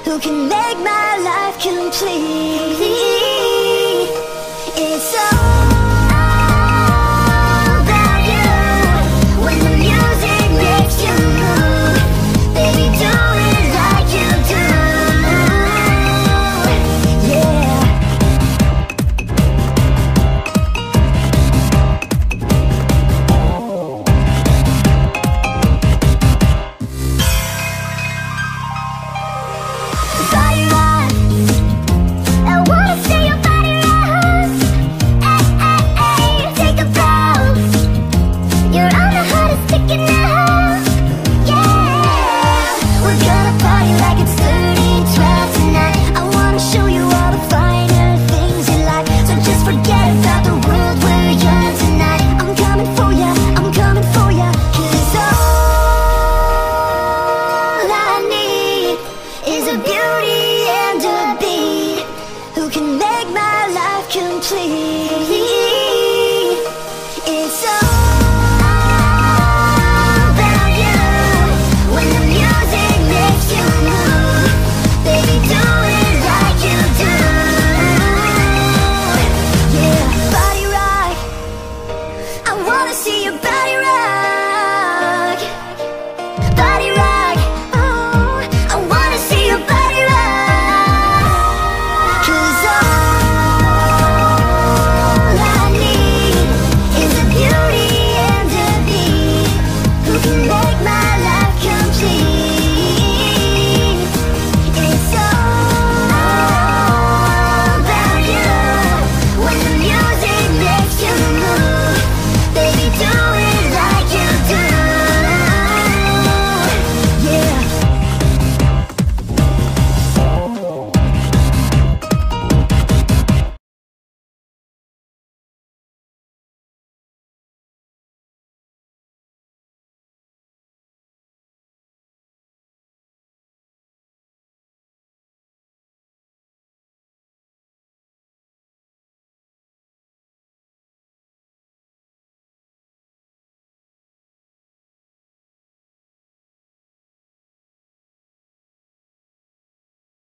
who can make my life complete. It's all about you. When the music makes you move, baby, do it like you do. Yeah. Body rock, I wanna see your body rock. Ay, take a pose. You're on the hottest ticket now. Yeah, we're gonna party like it's 30-12 tonight. I wanna show you all the finer things in life. So just forget about the world we're young tonight. I'm coming for ya, I'm coming for ya. 'Cause all I need is a beauty and a beat who can make my life complete.